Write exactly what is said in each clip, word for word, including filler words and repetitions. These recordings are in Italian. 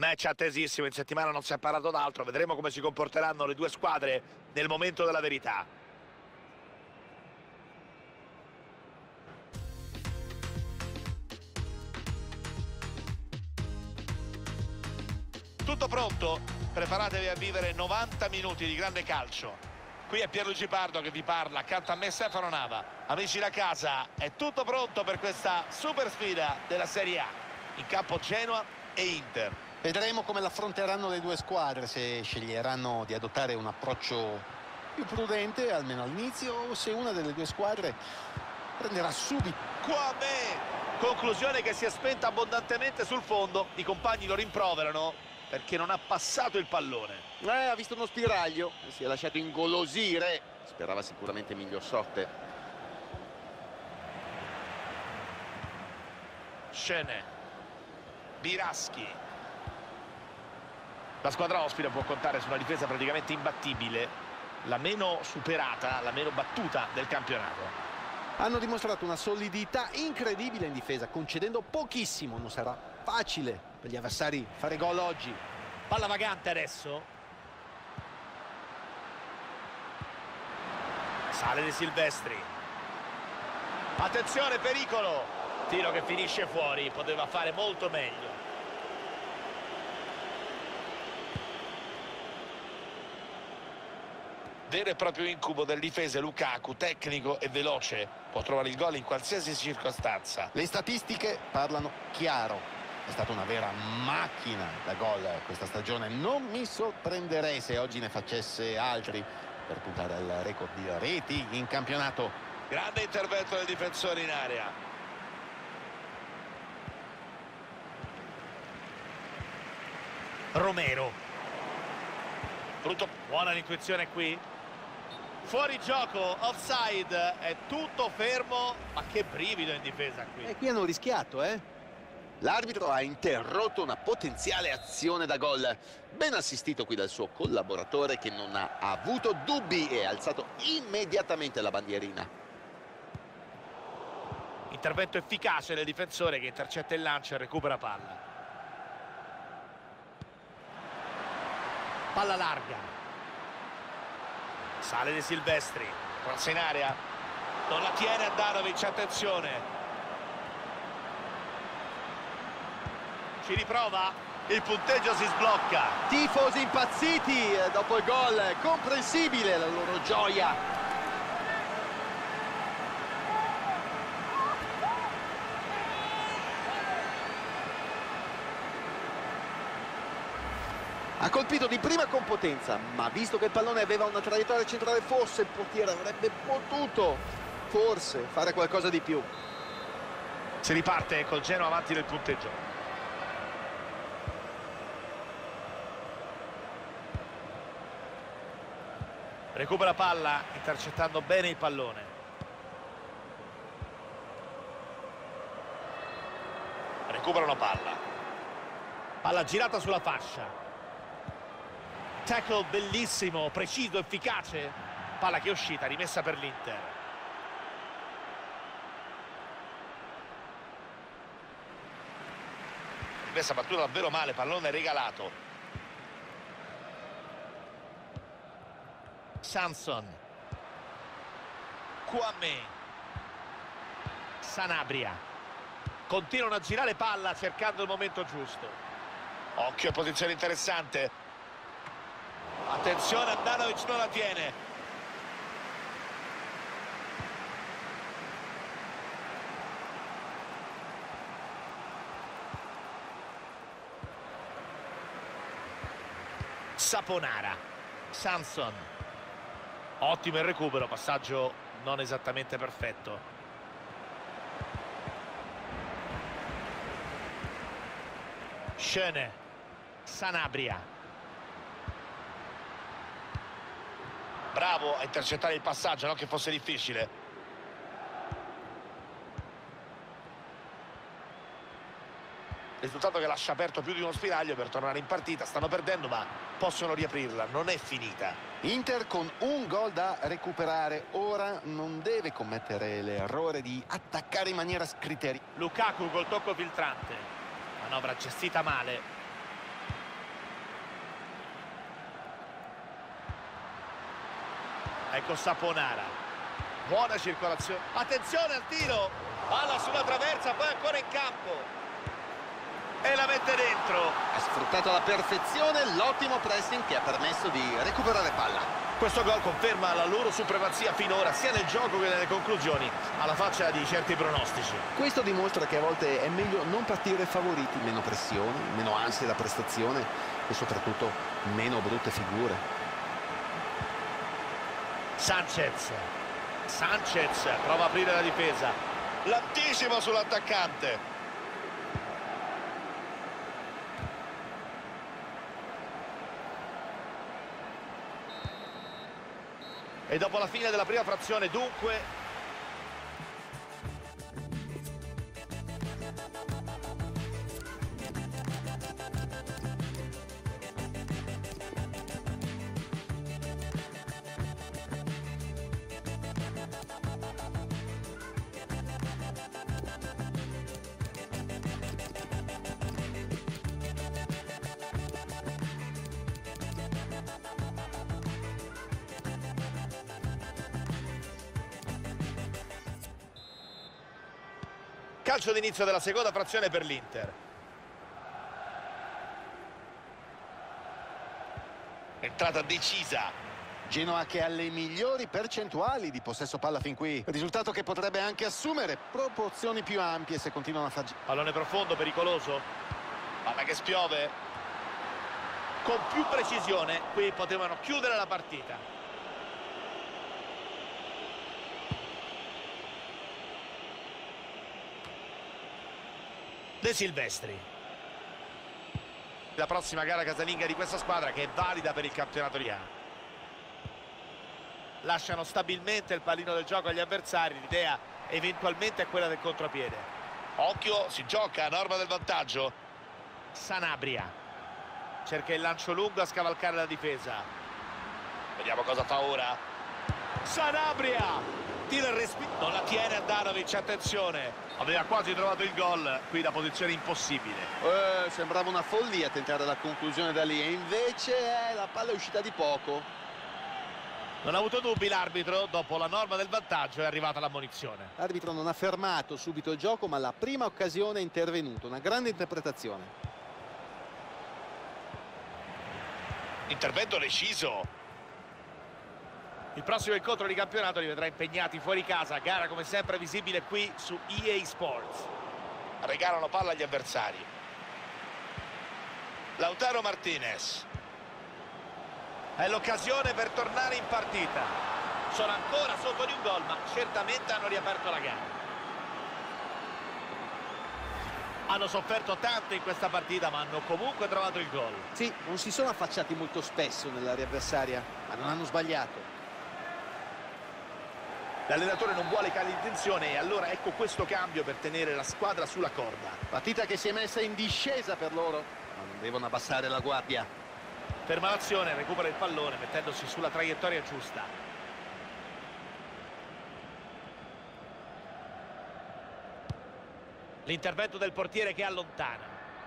Match attesissimo, in settimana non si è parlato d'altro, vedremo come si comporteranno le due squadre nel momento della verità. Tutto pronto? Preparatevi a vivere novanta minuti di grande calcio. Qui è Pierluigi Pardo che vi parla, accanto a me Stefano Nava. Amici da casa, è tutto pronto per questa super sfida della Serie A. In campo Genoa e Inter. Vedremo come l'affronteranno le due squadre, se sceglieranno di adottare un approccio più prudente, almeno all'inizio, o se una delle due squadre prenderà subito. Qua me! Conclusione che si è spenta abbondantemente sul fondo. I compagni lo rimproverano perché non ha passato il pallone. Eh, ha visto uno spiraglio, si è lasciato ingolosire, sperava sicuramente miglior sorte. Scene. Biraschi. La squadra ospite può contare su una difesa praticamente imbattibile, la meno superata, la meno battuta del campionato. Hanno dimostrato una solidità incredibile in difesa, concedendo pochissimo. Non sarà facile per gli avversari fare gol oggi. Palla vagante adesso. Sale De Silvestri. Attenzione, pericolo. Tiro che finisce fuori, poteva fare molto meglio. Vero e proprio incubo del difesa Lukaku, tecnico e veloce, può trovare il gol in qualsiasi circostanza. Le statistiche parlano chiaro, è stata una vera macchina da gol questa stagione. Non mi sorprenderei se oggi ne facesse altri per puntare al record di reti in campionato. Grande intervento del difensore in area. Romero. Brutto. Buona l'intuizione qui. Fuori gioco, offside, è tutto fermo, ma che brivido in difesa qui. E qui hanno rischiato, eh? L'arbitro ha interrotto una potenziale azione da gol. Ben assistito qui dal suo collaboratore, che non ha avuto dubbi e ha alzato immediatamente la bandierina. Intervento efficace del difensore che intercetta il lancio e recupera palla. Palla larga. Sale De Silvestri, cross in area, non la tiene Handanovic, attenzione. Ci riprova, il punteggio si sblocca. Tifosi impazziti dopo il gol, comprensibile la loro gioia. Ha colpito di prima con potenza, ma visto che il pallone aveva una traiettoria centrale, forse il portiere avrebbe potuto, forse, fare qualcosa di più. Si riparte col Genoa avanti nel punteggio. Recupera palla, intercettando bene il pallone. Recuperano palla. Palla girata sulla fascia. Tackle bellissimo, preciso, efficace. Palla che è uscita, rimessa per l'Inter. Rimessa battuta davvero male, pallone regalato. Sanson. Kwame. Sanabria. Continuano a girare palla cercando il momento giusto. Occhio, posizione interessante. Attenzione, Handanovic non la tiene. Saponara. Sanson. Ottimo il recupero, passaggio non esattamente perfetto. Schöne. Sanabria. Bravo a intercettare il passaggio, non che fosse difficile. Risultato che lascia aperto più di uno spiraglio per tornare in partita. Stanno perdendo, ma possono riaprirla, non è finita. Inter con un gol da recuperare. Ora non deve commettere l'errore di attaccare in maniera scriteriata. Lukaku col tocco filtrante. Manovra gestita male. Ecco Saponara, buona circolazione, attenzione al tiro, palla sulla traversa, poi ancora in campo e la mette dentro. Ha sfruttato alla perfezione l'ottimo pressing che ha permesso di recuperare palla. Questo gol conferma la loro supremazia finora sia nel gioco che nelle conclusioni, alla faccia di certi pronostici. Questo dimostra che a volte è meglio non partire favoriti, meno pressione, meno ansia da prestazione e soprattutto meno brutte figure. Sanchez, Sanchez prova a aprire la difesa, l'anticipo sull'attaccante. E dopo la fine della prima frazione, dunque, calcio d'inizio della seconda frazione per l'Inter. Entrata decisa. Genoa che ha le migliori percentuali di possesso palla fin qui, risultato che potrebbe anche assumere proporzioni più ampie se continuano a far... Pallone profondo, pericoloso. Palla che spiove. Con più precisione qui potevano chiudere la partita. De Silvestri. La prossima gara casalinga di questa squadra che è valida per il campionato di A. Lasciano stabilmente il pallino del gioco agli avversari, l'idea eventualmente è quella del contropiede. Occhio, si gioca a norma del vantaggio. Sanabria cerca il lancio lungo a scavalcare la difesa. Vediamo cosa fa ora. Sanabria tira il respiro, non la tiene Andanovic, attenzione, aveva quasi trovato il gol qui da posizione impossibile. Eh, sembrava una follia tentare la conclusione da lì e invece eh, la palla è uscita di poco. Non ha avuto dubbi l'arbitro, dopo la norma del vantaggio è arrivata l'ammonizione. L'arbitro non ha fermato subito il gioco, ma alla prima occasione è intervenuto, una grande interpretazione. Intervento deciso. Il prossimo incontro di campionato li vedrà impegnati fuori casa, gara come sempre visibile qui su E A Sports. Regalano palla agli avversari. Lautaro Martinez. È l'occasione per tornare in partita. Sono ancora sotto di un gol, ma certamente hanno riaperto la gara. Hanno sofferto tanto in questa partita, ma hanno comunque trovato il gol. Sì, non si sono affacciati molto spesso nell'area avversaria, ma non hanno sbagliato. L'allenatore non vuole cali di tensione e allora ecco questo cambio per tenere la squadra sulla corda. Partita che si è messa in discesa per loro, ma non devono abbassare la guardia. Ferma l'azione, recupera il pallone mettendosi sulla traiettoria giusta. L'intervento del portiere che allontana.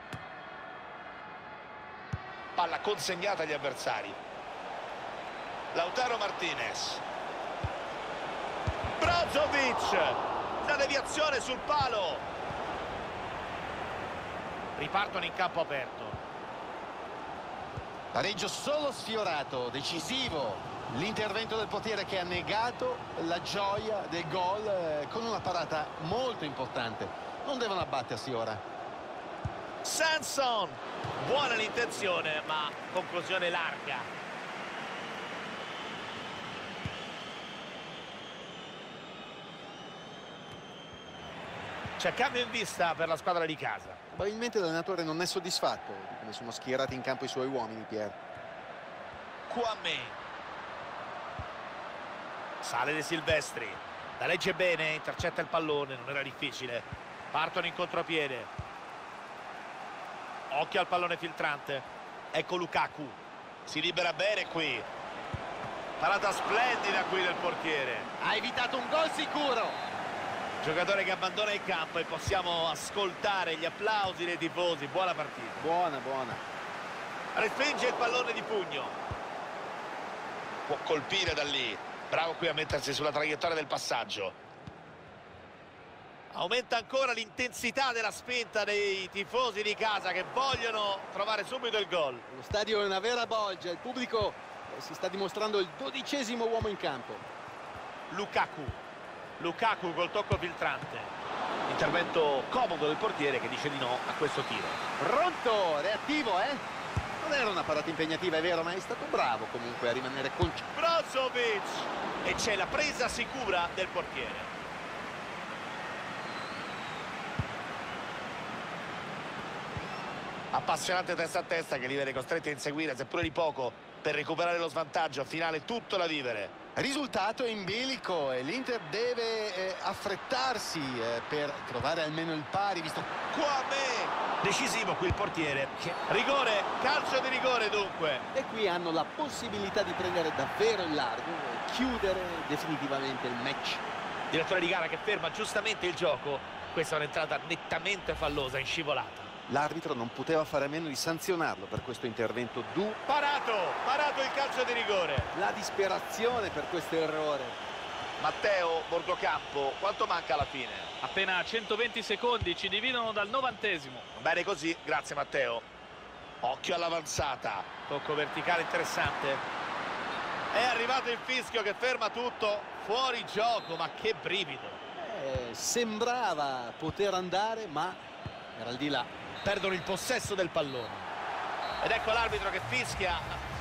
Palla consegnata agli avversari. Lautaro Martinez. Brozovic, la deviazione sul palo. Ripartono in campo aperto. Pareggio solo sfiorato, decisivo. L'intervento del portiere che ha negato la gioia del gol eh, con una parata molto importante. Non devono abbattersi ora. Sanson, buona l'intenzione ma conclusione larga. C'è cambio in vista per la squadra di casa. Probabilmente l'allenatore non è soddisfatto di come sono schierati in campo i suoi uomini, Pier. Kwame. Sale De Silvestri. La legge bene, intercetta il pallone, non era difficile. Partono in contropiede. Occhio al pallone filtrante. Ecco Lukaku. Si libera bene qui. Parata splendida qui del portiere. Ha evitato un gol sicuro. Giocatore che abbandona il campo e possiamo ascoltare gli applausi dei tifosi. Buona partita. Buona, buona. Respinge il pallone di pugno. Può colpire da lì. Bravo qui a mettersi sulla traiettoria del passaggio. Aumenta ancora l'intensità della spinta dei tifosi di casa che vogliono trovare subito il gol. Lo stadio è una vera bolgia, il pubblico si sta dimostrando il dodicesimo uomo in campo. Lukaku. Lukaku col tocco filtrante. Intervento comodo del portiere che dice di no a questo tiro. Pronto, reattivo, eh? Non era una parata impegnativa, è vero, ma è stato bravo comunque a rimanere concentrato. Brozovic. E c'è la presa sicura del portiere. Appassionante testa a testa che li vede costretti a inseguire, seppure di poco, per recuperare lo svantaggio. Finale tutto da vivere. Risultato in bilico e l'Inter deve eh, affrettarsi eh, per trovare almeno il pari, visto... Kwame! Decisivo qui il portiere. Rigore, calcio di rigore dunque. E qui hanno la possibilità di prendere davvero il largo e chiudere definitivamente il match. Direttore di gara che ferma giustamente il gioco. Questa è un'entrata nettamente fallosa, in scivolata. L'arbitro non poteva fare a meno di sanzionarlo per questo intervento du. Parato, parato il calcio di rigore. La disperazione per questo errore. Matteo Bordocampo, quanto manca alla fine? Appena centoventi secondi, ci dividono dal novantesimo. Bene così, grazie Matteo. Occhio all'avanzata. Tocco verticale interessante. È arrivato il fischio che ferma tutto. Fuori gioco, ma che brivido. Eh, sembrava poter andare, ma era al di là. Perdono il possesso del pallone. Ed ecco l'arbitro che fischia.